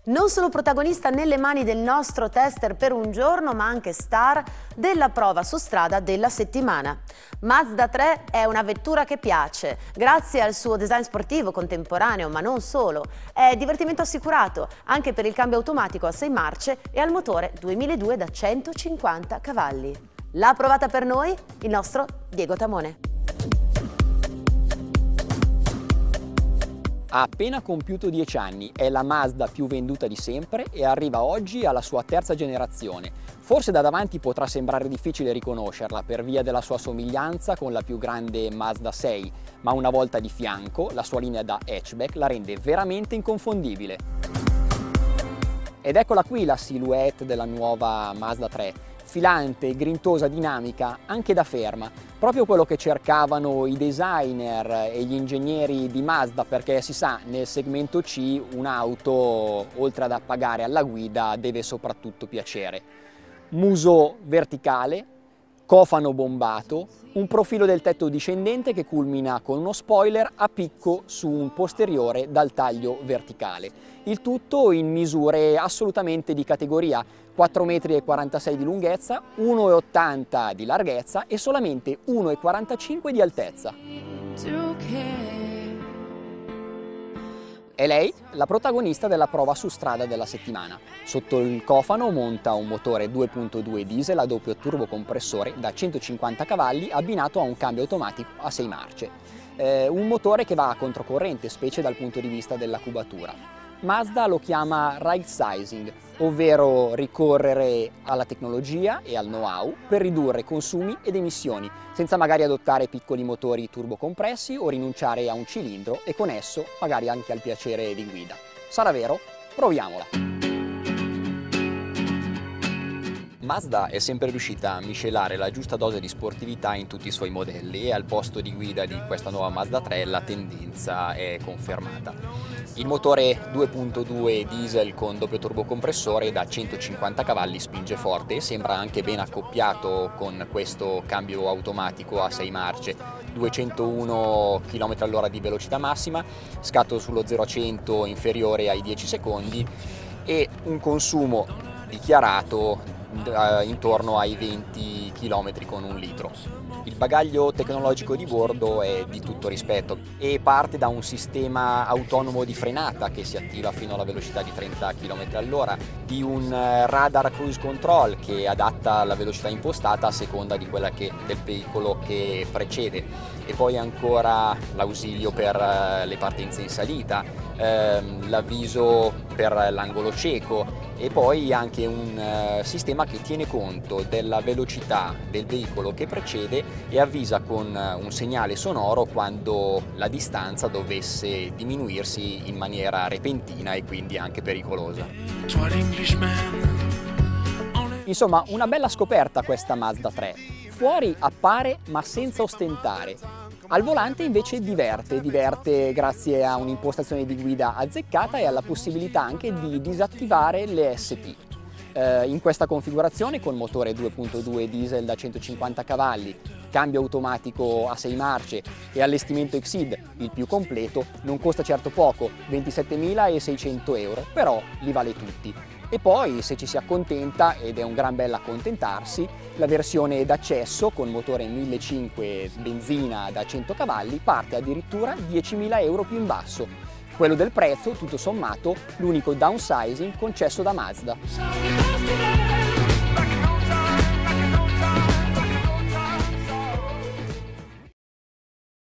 Non solo protagonista nelle mani del nostro tester per un giorno, ma anche star della prova su strada della settimana. Mazda 3 è una vettura che piace, grazie al suo design sportivo contemporaneo, ma non solo. È divertimento assicurato, anche per il cambio automatico a 6 marce e al motore 2002 da 150 cavalli. L'ha provata per noi il nostro Diego Tamone. Ha appena compiuto 10 anni, è la Mazda più venduta di sempre e arriva oggi alla sua terza generazione. Forse da davanti potrà sembrare difficile riconoscerla per via della sua somiglianza con la più grande Mazda 6, ma una volta di fianco la sua linea da hatchback la rende veramente inconfondibile. Ed eccola qui la silhouette della nuova Mazda 3. Filante, grintosa, dinamica, anche da ferma, proprio quello che cercavano i designer e gli ingegneri di Mazda, perché si sa, nel segmento C un'auto, oltre ad appagare alla guida, deve soprattutto piacere. Muso verticale, cofano bombato, un profilo del tetto discendente che culmina con uno spoiler a picco su un posteriore dal taglio verticale. Il tutto in misure assolutamente di categoria, 4,46 m di lunghezza, 1,80 m di larghezza e solamente 1,45 m di altezza. È lei la protagonista della prova su strada della settimana. Sotto il cofano monta un motore 2.2 diesel a doppio turbocompressore da 150 cavalli abbinato a un cambio automatico a 6 marce. Un motore che va a controcorrente, specie dal punto di vista della cubatura. Mazda lo chiama right sizing, ovvero ricorrere alla tecnologia e al know-how per ridurre consumi ed emissioni, senza magari adottare piccoli motori turbocompressi o rinunciare a un cilindro e con esso magari anche al piacere di guida. Sarà vero? Proviamola! Mazda è sempre riuscita a miscelare la giusta dose di sportività in tutti i suoi modelli e al posto di guida di questa nuova Mazda 3 la tendenza è confermata. Il motore 2.2 diesel con doppio turbocompressore da 150 cavalli spinge forte e sembra anche ben accoppiato con questo cambio automatico a 6 marce, 201 km/h di velocità massima, scatto sullo 0-100 inferiore ai 10 secondi e un consumo dichiarato intorno ai 20 km con un litro. Il bagaglio tecnologico di bordo è di tutto rispetto e parte da un sistema autonomo di frenata che si attiva fino alla velocità di 30 km/h, di un radar cruise control che adatta la velocità impostata a seconda di quella del veicolo che precede, e poi ancora l'ausilio per le partenze in salita, l'avviso per l'angolo cieco e poi anche un sistema che tiene conto della velocità del veicolo che precede e avvisa con un segnale sonoro quando la distanza dovesse diminuirsi in maniera repentina e quindi anche pericolosa. Insomma, una bella scoperta questa Mazda 3. Fuori appare ma senza ostentare. Al volante invece diverte grazie a un'impostazione di guida azzeccata e alla possibilità anche di disattivare le SP. In questa configurazione con motore 2.2 diesel da 150 cavalli, cambio automatico a 6 marce e allestimento Exceed, il più completo, non costa certo poco, 27.600 euro, però li vale tutti. E poi, se ci si accontenta, ed è un gran bel accontentarsi, la versione d'accesso con motore 1.500 benzina da 100 cavalli parte addirittura 10.000 euro più in basso. Quello del prezzo, tutto sommato, l'unico downsizing concesso da Mazda.